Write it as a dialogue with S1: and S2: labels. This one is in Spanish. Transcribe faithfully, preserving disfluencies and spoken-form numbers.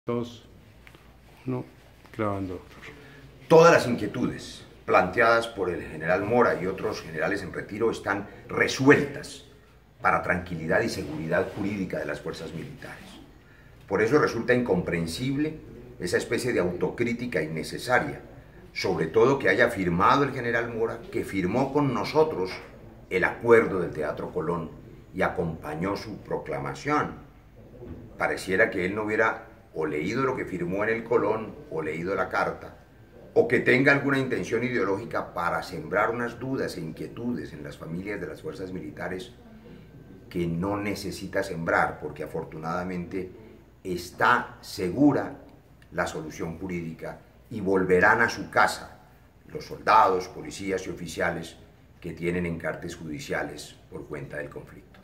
S1: Dos, uno, grabando.
S2: Todas las inquietudes planteadas por el general Mora y otros generales en retiro están resueltas para tranquilidad y seguridad jurídica de las fuerzas militares. Por eso resulta incomprensible esa especie de autocrítica innecesaria, sobre todo que haya firmado el general Mora, que firmó con nosotros el acuerdo del Teatro Colón y acompañó su proclamación. Pareciera que él no hubiera o leído lo que firmó en el Colón o leído la carta, o que tenga alguna intención ideológica para sembrar unas dudas e inquietudes en las familias de las fuerzas militares que no necesita sembrar, porque afortunadamente está segura la solución jurídica y volverán a su casa los soldados, policías y oficiales que tienen encartes judiciales por cuenta del conflicto.